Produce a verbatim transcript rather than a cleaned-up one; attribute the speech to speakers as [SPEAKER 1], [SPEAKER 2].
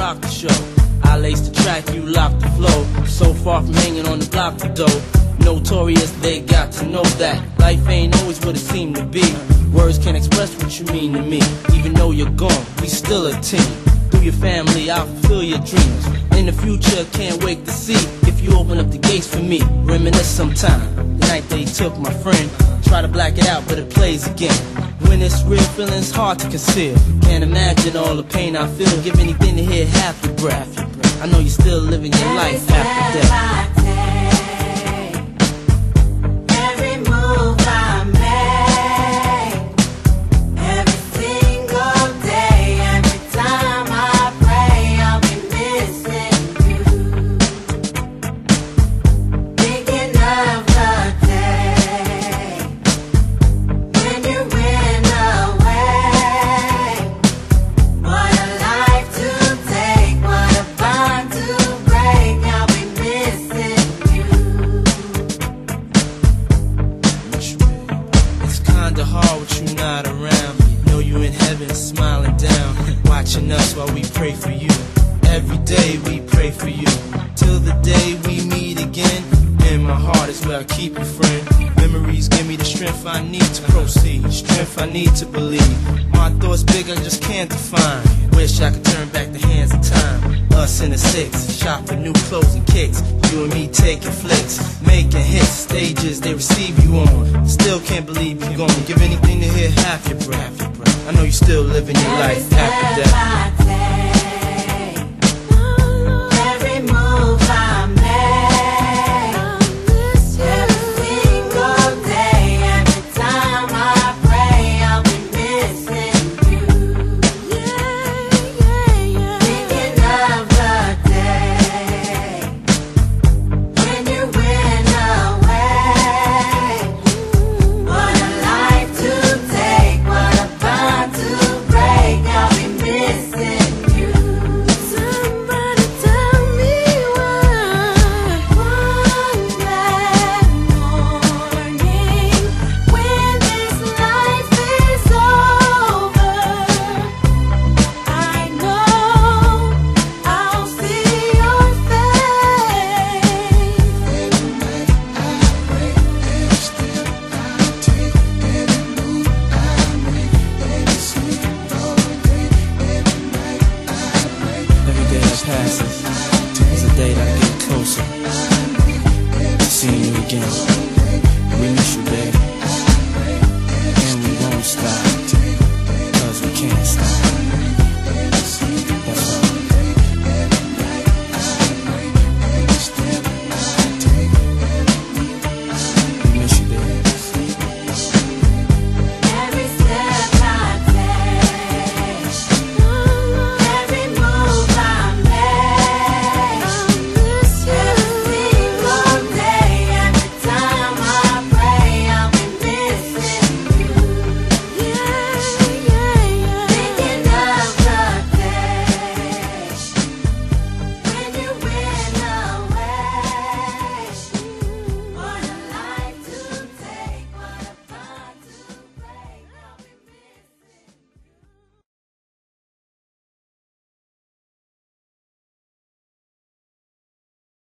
[SPEAKER 1] rock the show. I lace the track, you lock the flow. So far from hanging on the block to dough. Notorious, they got to know that life ain't always what it seemed to be. Words can't express what you mean to me. Even though you're gone, we still a team. Through your family, I'll fulfill your dreams. In the future, can't wait to see if you open up the gates for me. Reminisce sometime, the night they took my friend. Try to black it out, but it plays again. When it's real, feeling's hard to conceal. Can't imagine all the pain I feel. Give anything to hear half your breath. I know you're still living your life after death. Hard with you not around. Know you in heaven smiling down, watching us while we pray for you. Every day we pray for you, till the day we meet again. In my heart is where I keep you, friend. Memories give me the strength I need to proceed, strength I need to believe. My thoughts big, I just can't define. Wish I could turn back the hands of time. Us in the six, shop for new clothes and kicks. You and me taking flicks, making hits, stages they receive you on. Still can't believe you're gone. Give anything to hear half your breath. I know you still living your life after death.
[SPEAKER 2] Every move I